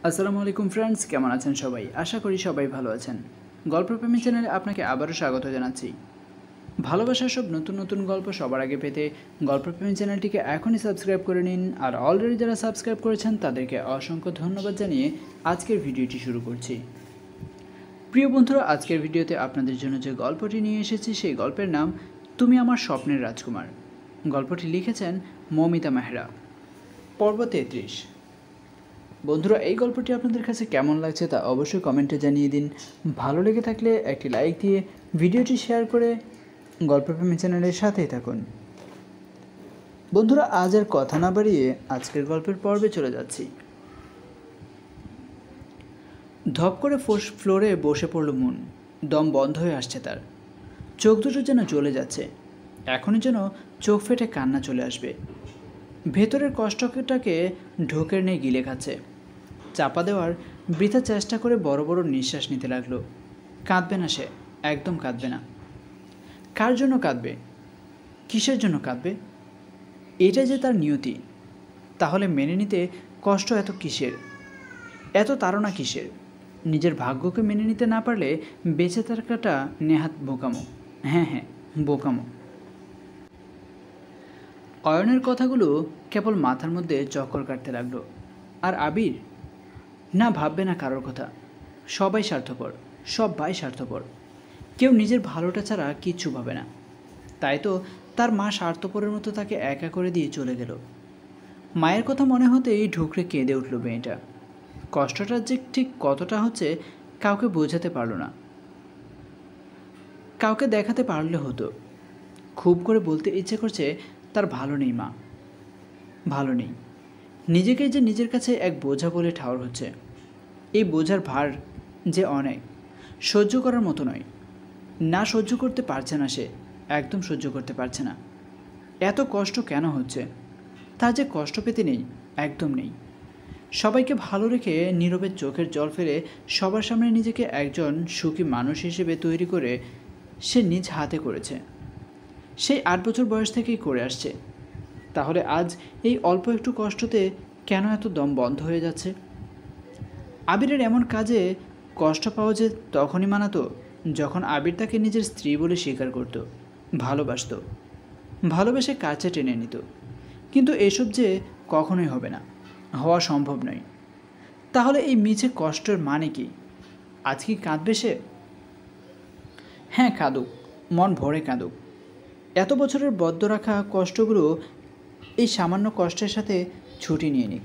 আসসালামু আলাইকুম ফ্রেন্ডস, কেমন আছেন সবাই? আশা করি সবাই ভালো আছেন। গল্পপ্রেমী চ্যানেলে আপনাকে আবারও স্বাগত জানাচ্ছি। ভালোবাসার সব নতুন নতুন গল্প সবার আগে পেতে গল্পপ্রেমী চ্যানেলটিকে এখনই সাবস্ক্রাইব করে নিন। আর অলরেডি যারা সাবস্ক্রাইব করেছেন তাদেরকে অসংখ্য ধন্যবাদ জানিয়ে আজকের ভিডিওটি শুরু করছি। প্রিয় বন্ধুরা, আজকের ভিডিওতে আপনাদের জন্য যে গল্পটি নিয়ে এসেছি সেই গল্পের নাম তুমি আমার স্বপ্নের রাজকুমার। গল্পটি লিখেছেন মৌমিতা মেহরা। পর্ব 33। বন্ধুরা, এই গল্পটি আপনাদের কাছে কেমন লাগছে তা অবশ্যই কমেন্টে জানিয়ে দিন। ভালো লেগে থাকলে একটি লাইক দিয়ে ভিডিওটি শেয়ার করে গল্পপ্রেমী চ্যানেলের সাথেই থাকুন। বন্ধুরা, আজ আর কথা না বাড়িয়ে আজকের গল্পের পর্বে চলে যাচ্ছি। ধপ করে ফ্লোরে বসে পড়ল মুন। দম বন্ধ হয়ে আসছে তার। চোখ দুটো যেন জ্বলে যাচ্ছে। এখনই যেন চোখ ফেটে কান্না চলে আসবে। ভেতরের কষ্টটাকে ঢোকের নেই গিলে খাচ্ছে। চাপা দেওয়ার বৃথা চেষ্টা করে বড় বড় নিঃশ্বাস নিতে লাগলো। কাঁদবে না সে, একদম কাঁদবে না। কার জন্য কাঁদবে? কিসের জন্য কাঁদবে? এটা যে তার নিয়তি, তাহলে মেনে নিতে কষ্ট এত কিসের? এত তাড়না কিসের? নিজের ভাগ্যকে মেনে নিতে না পারলে বেঁচে থাকাটা নেহাত বোকামো। হ্যাঁ, বোকামো। অয়নের কথাগুলো কেবল মাথার মধ্যে চক্কর কাটতে লাগলো। আর আবির? না, ভাববে না কারোর কথা। সবাই স্বার্থপর, সবাই স্বার্থপর। কেউ নিজের ভালোটা ছাড়া কিচ্ছু ভাবে না। তাই তো তার মা স্বার্থপরের মতো তাকে একা করে দিয়ে চলে গেল। মায়ের কথা মনে হতেই ঢুকরে কেঁদে উঠল মেয়েটা। কষ্টটা যে ঠিক কতটা হচ্ছে কাউকে বোঝাতে পারল না, কাউকে দেখাতে পারলে হতো। খুব করে বলতে ইচ্ছে করছে তার ভালো নেই মা, ভালো নেই। নিজেকেই যে নিজের কাছে এক বোঝা বলে ঠাওর হচ্ছে। এই বোঝার ভার যে অনেক, সহ্য করার মতো নয়। না, সহ্য করতে পারছে না সে, একদম সহ্য করতে পারছে না। এত কষ্ট কেন হচ্ছে? তার যে কষ্ট পেতে নেই, একদম নেই। সবাইকে ভালো রেখে নীরবে চোখের জল ফেলে সবার সামনে নিজেকে একজন সুখী মানুষ হিসেবে তৈরি করে সে নিজ হাতে করেছে। সেই 8 বছর বয়স থেকেই করে আসছে। তাহলে আজ এই অল্প একটু কষ্টতে কেন এত দম বন্ধ হয়ে যাচ্ছে? আবিরের এমন কাজে কষ্ট পাওয়া যে তখনই মানাতো যখন আবির তাকে নিজের স্ত্রী বলে স্বীকার করত, ভালোবাসত, ভালোবেসে কাছে টেনে নিত। কিন্তু এসব যে কখনোই হবে না, হওয়া সম্ভব নয়। তাহলে এই মিছে কষ্টের মানে কি? আজ কি কাঁদবে সে? হ্যাঁ, কাঁদুক, মন ভরে কাঁদুক। এত বছরের বদ্ধ রাখা কষ্টগুলো এই সামান্য কষ্টের সাথে ছুটি নিয়ে নিক।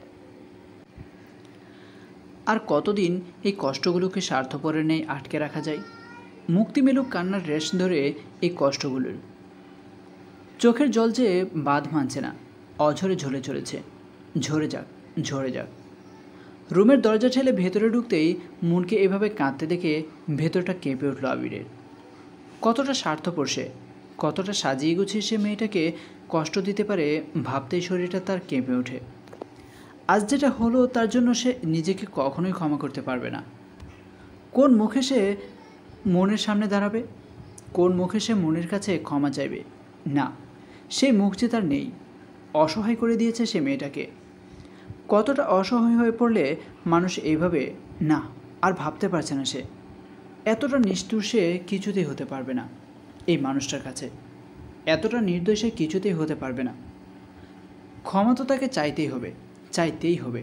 আর কতদিন এই কষ্টগুলোকে স্বার্থপরের নেই আটকে রাখা যায়? মুক্তি মেলুক কান্নার রেশ ধরে এই কষ্টগুলোর। চোখের জল যে বাঁধ মানছে না, অঝরে ঝরে চলেছে। ঝরে যাক, ঝরে যাক। রুমের দরজা ঠেলে ভেতরে ঢুকতেই মুনকে এভাবে কাঁদতে দেখে ভেতরটা কেঁপে উঠল আবিরের। কতটা স্বার্থপর সে, কতটা সাজিয়ে গুছিয়ে সে মেয়েটাকে কষ্ট দিতে পারে ভাবতেই শরীরটা তার কেঁপে ওঠে। আজ যেটা হলো তার জন্য সে নিজেকে কখনোই ক্ষমা করতে পারবে না। কোন মুখে সে মনের সামনে দাঁড়াবে? কোন মুখে সে মনের কাছে ক্ষমা চাইবে? না, সেই মুখ যে তার নেই। অসহায় করে দিয়েছে সে মেয়েটাকে। কতটা অসহায় হয়ে পড়লে মানুষ এইভাবে, না, আর ভাবতে পারছে না সে। এতটা নিষ্ঠুর সে কিছুতেই হতে পারবে না এই মানুষটার কাছে। এতটা নির্দয় সে কিছুতেই হতে পারবে না। ক্ষমা তো তাকে চাইতেই হবে, চাইতেই হবে।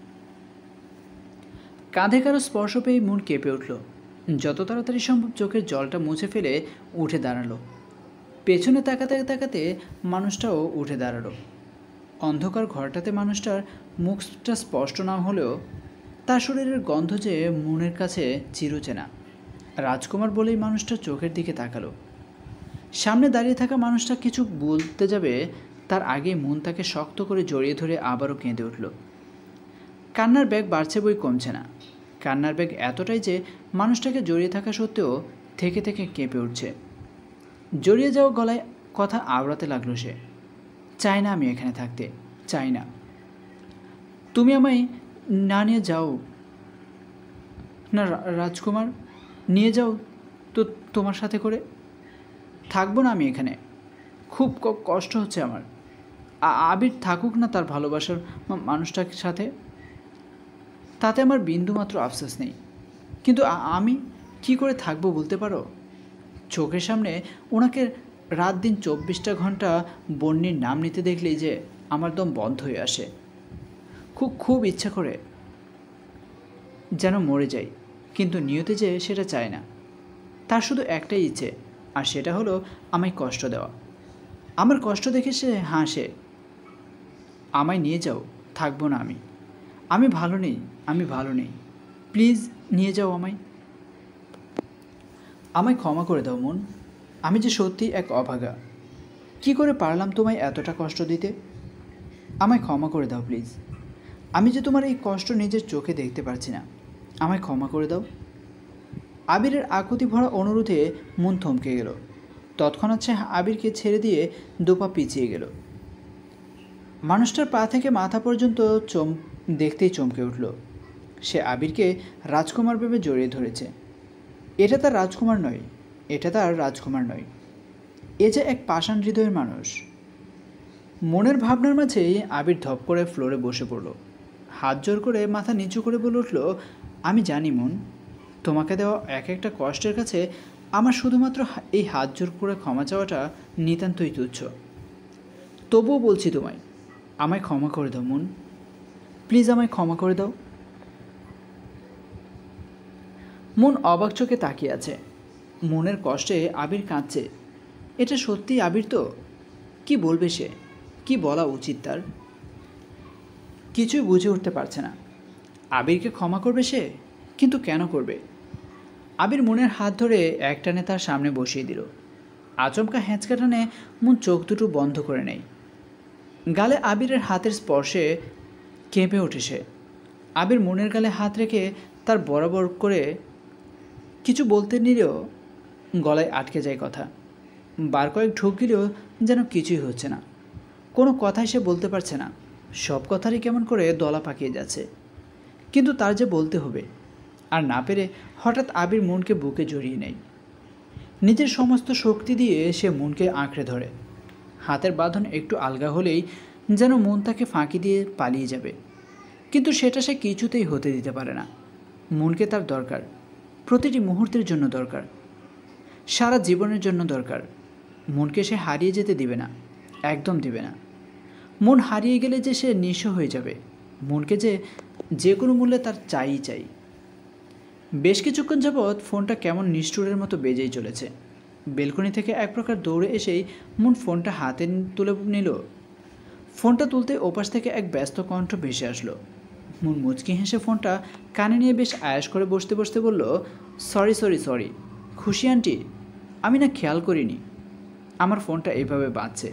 কাঁধে কারো স্পর্শ পেয়ে মন কেঁপে উঠল। যত তাড়াতাড়ি সম্ভব চোখের জলটা মুছে ফেলে উঠে দাঁড়ালো। পেছনে তাকাতে তাকাতে মানুষটাও উঠে দাঁড়ালো। অন্ধকার ঘরটাতে মানুষটার মুখটা স্পষ্ট না হলেও তার শরীরের গন্ধ যে মনের কাছে চিরচেনা। রাজকুমার বলেই মানুষটা চোখের দিকে তাকালো। সামনে দাঁড়িয়ে থাকা মানুষটা কিছু বলতে যাবে তার আগে মন তাকে শক্ত করে জড়িয়ে ধরে আবারও কেঁদে উঠল। কান্নার ব্যাগ বাড়ছে বই কমছে না। কান্নার ব্যাগ এতটাই যে মানুষটাকে জড়িয়ে থাকা সত্ত্বেও থেকে থেকে কেঁপে উঠছে। জড়িয়ে যাওয়া গলায় কথা আওড়াতে লাগলো সে। চাই না আমি এখানে থাকতে, চাই না। তুমি আমায় না নিয়ে যাও না রাজকুমার, নিয়ে যাও তো তোমার সাথে করে। থাকবো না আমি এখানে, খুব কষ্ট হচ্ছে আমার। আবির থাকুক না তার ভালোবাসার মানুষটার সাথে। তাতে আমার বিন্দুমাত্র আফসোস নেই, কিন্তু আমি কি করে থাকবো বলতে পারো? চোখের সামনে ওনাকে রাত দিন 24টা ঘন্টা বন্যির নাম নিতে দেখলেই যে আমার দম বন্ধ হয়ে আসে। খুব খুব ইচ্ছা করে যেন মরে যাই, কিন্তু নিয়তে যে সেটা চায় না। তার শুধু একটাই ইচ্ছে, আর সেটা হলো আমায় কষ্ট দেওয়া। আমার কষ্ট দেখে সে হাসে। আমায় নিয়ে যাও, থাকবো না আমি। আমি ভালো নেই, আমি ভালো নেই, প্লিজ নিয়ে যাও আমায়। আমায় ক্ষমা করে দাও মন, আমি যে সত্যি এক অভাগা। কি করে পারলাম তোমায় এতটা কষ্ট দিতে? আমায় ক্ষমা করে দাও প্লিজ। আমি যে তোমার এই কষ্ট নিজের চোখে দেখতে পারছি না, আমায় ক্ষমা করে দাও। আবিরের আকুতি ভরা অনুরোধে মন থমকে গেল। তৎক্ষণাৎ সে আবিরকে ছেড়ে দিয়ে দুপা পিছিয়ে গেল। মানুষটার পা থেকে মাথা পর্যন্ত দেখতেই চমকে উঠল। সে আবিরকে রাজকুমার ভেবে জড়িয়ে ধরেছে। এটা তার রাজকুমার নয়, এটা তার রাজকুমার নয়, এ যে এক পাষাণ হৃদয়ের মানুষ। মনের ভাবনার মাঝেই আবির ধপ করে ফ্লোরে বসে পড়ল। হাত জোর করে মাথা নিচু করে বলে উঠল, আমি জানি মন, তোমাকে দেওয়া এক একটা কষ্টের কাছে আমার শুধুমাত্র এই হাত জোর করে ক্ষমা চাওয়াটা নিতান্তই তুচ্ছ। তবুও বলছি তোমায়, আমায় ক্ষমা করে দাও মন, প্লিজ আমায় ক্ষমা করে দাও। মন অবাক চোখে তাকিয়ে আছে। মনের কষ্টে আবির কাঁদছে। এটা সত্যিই আবির তো? কি বলবে সে? কি বলা উচিত তার? কিছুই বুঝে উঠতে পারছে না। আবিরকে ক্ষমা করবে সে, কিন্তু কেন করবে? আবির মনের হাত ধরে একটানে তার সামনে বসিয়ে দিল। আচমকা হ্যাঁচকা টানে মন চোখ দুটো বন্ধ করে নেয়। গালে আবিরের হাতের স্পর্শে কেঁপে ওঠে সে। আবির মনের গালে হাত রেখে তার বরাবর করে কিছু বলতে নিলেও গলায় আটকে যায় কথা। বার কয়েক ঢোক গেলেও যেন কিছুই হচ্ছে না। কোনো কথাই সে বলতে পারছে না। সব কথারই কেমন করে দলা পাকিয়ে যাচ্ছে। কিন্তু তার যে বলতে হবে, আর না পেরে হঠাৎ আবির মনকে বুকে জড়িয়ে নেয়। নিজের সমস্ত শক্তি দিয়ে সে মনকে আঁকড়ে ধরে। হাতের বাঁধন একটু আলগা হলেই যেন মন তাকে ফাঁকি দিয়ে পালিয়ে যাবে, কিন্তু সেটা সে কিছুতেই হতে দিতে পারে না। মনকে তার দরকার, প্রতিটি মুহূর্তের জন্য দরকার, সারা জীবনের জন্য দরকার। মনকে সে হারিয়ে যেতে দিবে না, একদম দিবে না। মন হারিয়ে গেলে যে সে নিঃস্ব হয়ে যাবে। মনকে যে কোনো মূল্যে তার চাই চাই। বেশ কিছুক্ষণ যাবৎ ফোনটা কেমন নিষ্ঠুরের মতো বেজেই চলেছে। বেলকনি থেকে এক প্রকার দৌড়ে এসেই মন ফোনটা হাতে তুলে নিল। ফোনটা তুলতে ওপাশ থেকে এক ব্যস্ত কণ্ঠ ভেসে আসলো। মন মুচকি হেসে ফোনটা কানে নিয়ে বেশ আয়াস করে বসতে বসতে বলল, সরি সরি সরি খুশি আন্টি, আমি না খেয়াল করিনি আমার ফোনটা এইভাবে বাজছে।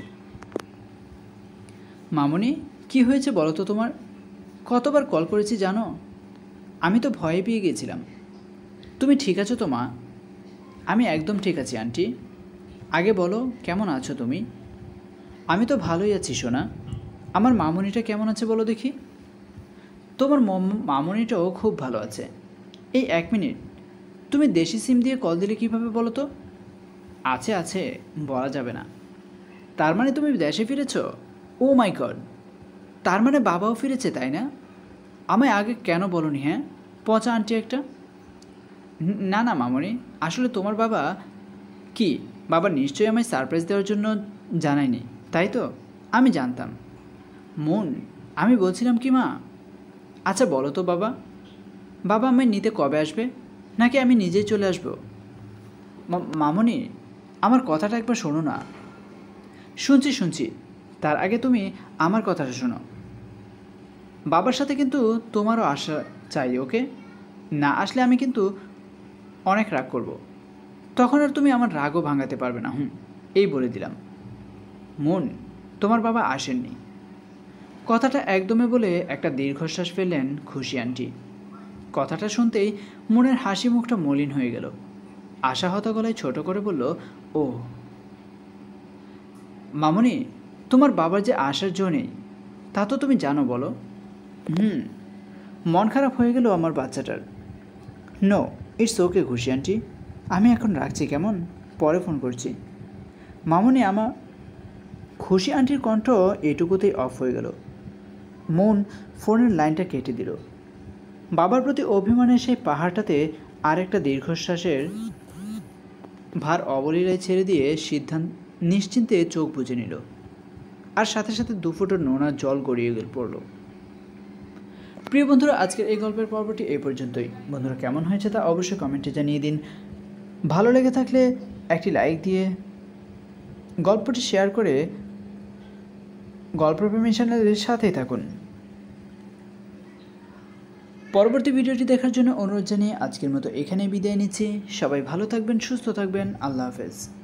মামনি, কি হয়েছে বলো তো তোমার? কতবার কল করেছি জানো? আমি তো ভয়ে পেয়ে গেছিলাম। তুমি ঠিক আছো তো মা? আমি একদম ঠিক আছি আন্টি। আগে বলো, কেমন আছো তুমি? আমি তো ভালোই আছি সোনা। আমার মামনিটা কেমন আছে বলো দেখি? তোমার মামনিটাও খুব ভালো আছে। এই 1 মিনিট, তুমি দেশি সিম দিয়ে কল দিলে কীভাবে বলো তো? আছে আছে, বলা যাবে না। তার মানে তুমি দেশে ফিরেছ? ও মাই গড, তার মানে বাবাও ফিরেছে তাই না? আমায় আগে কেন বলনি? হ্যাঁ, পচা আন্টি একটা। না না মামনি, আসলে তোমার বাবা কি, বাবা নিশ্চয়ই আমায় সারপ্রাইজ দেওয়ার জন্য জানায়নি, তাই তো? আমি জানতাম। মন, আমি বলছিলাম কি মা, আচ্ছা বলো তো বাবা, বাবা আমায় নিতে কবে আসবে, নাকি আমি নিজেই চলে আসব? মামনি, আমার কথাটা একবার শোনো না। শুনছি শুনছি, তার আগে তুমি আমার কথাটা শোনো। বাবার সাথে কিন্তু তোমারও আসা চাই, ওকে? না আসলে আমি কিন্তু অনেক রাগ করব। তখন আর তুমি আমার রাগও ভাঙাতে পারবে না। এই বলে দিলাম। মন, তোমার বাবা আসেননি। কথাটা একদমে বলে একটা দীর্ঘশ্বাস ফেললেন খুশি আন্টি। কথাটা শুনতেই মনের হাসি মুখটা মলিন হয়ে গেল। আশাহত গলায় ছোট করে বলল, ও মামনি, তোমার বাবার যে আসার জো নেই তা তো তুমি জানো, বলো? মন খারাপ হয়ে গেল আমার বাচ্চাটার। নো, ইটস ওকে খুশি আন্টি, আমি এখন রাখছি কেমন, পরে ফোন করছি। মামনি আমার। খুশি আন্টির কণ্ঠ এটুকুতেই অফ হয়ে গেল। মন ফোনের লাইনটা কেটে দিল। বাবার প্রতি অভিমানের সেই পাহাড়টাতে আরেকটা দীর্ঘশ্বাসের ভার অবলীলায় ছেড়ে দিয়ে নিশ্চিন্তে চোখ বুজে নিল। আর সাথে সাথে দুফুটো নোনা জল গড়িয়ে পড়ল। প্রিয় বন্ধুরা, আজকের এই গল্পের পর্বটি এই পর্যন্তই। বন্ধুরা, কেমন হয়েছে তা অবশ্যই কমেন্টে জানিয়ে দিন। ভালো লেগে থাকলে একটি লাইক দিয়ে গল্পটি শেয়ার করে গল্পপ্রেমী চ্যানেলের সাথেই থাকুন। পরবর্তী ভিডিওটি দেখার জন্য অনুরোধ জানিয়ে আজকের মতো এখানেই বিদায় নিচ্ছি। সবাই ভালো থাকবেন, সুস্থ থাকবেন। আল্লাহ হাফেজ।